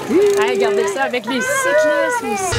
Hey, regardez ça avec les cyclistes aussi.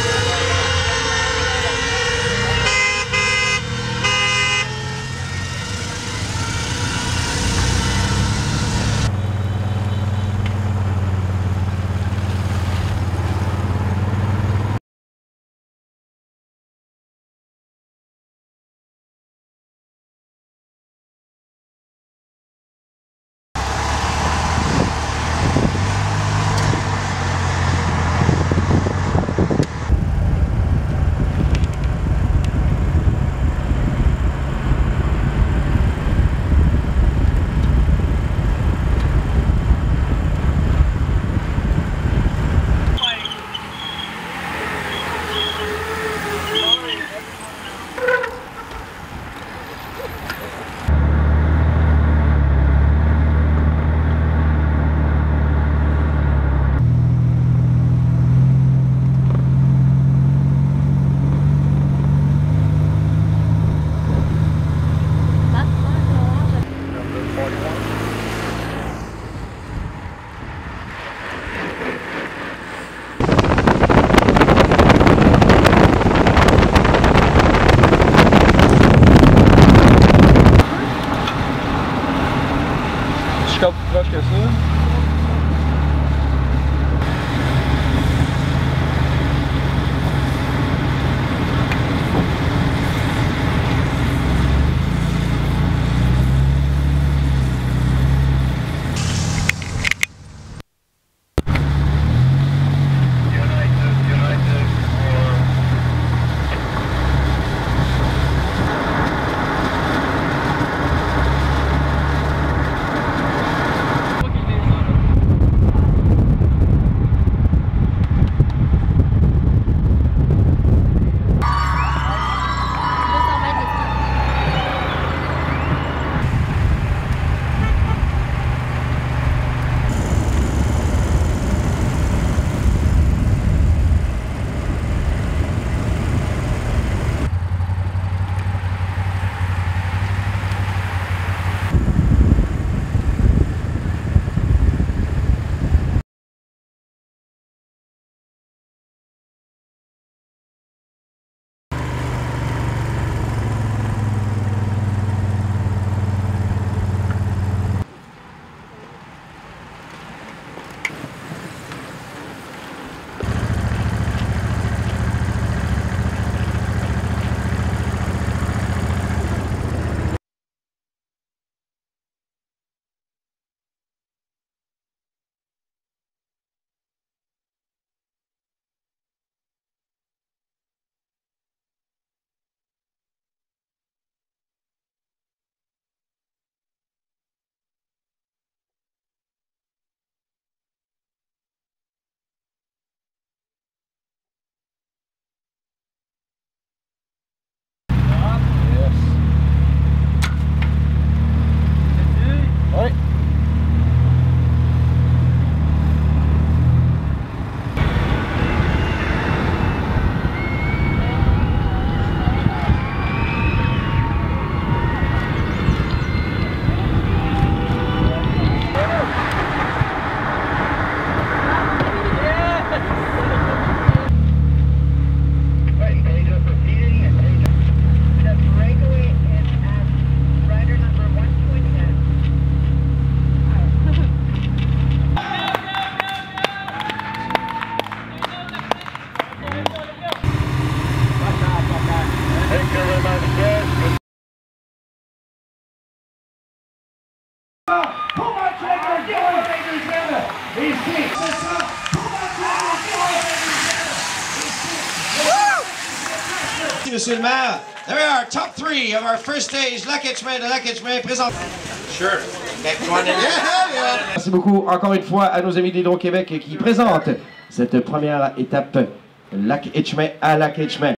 Je suis plus proche que ça. Monsieur le maire, there we are, top 3 of our first stage, Lac-Etchemin de Lac-Etchemin, présent. Sure. Okay, Merci beaucoup encore une fois à nos amis d'Hydro-Québec qui présentent cette première étape Lac-Etchemin à Lac-Etchemin.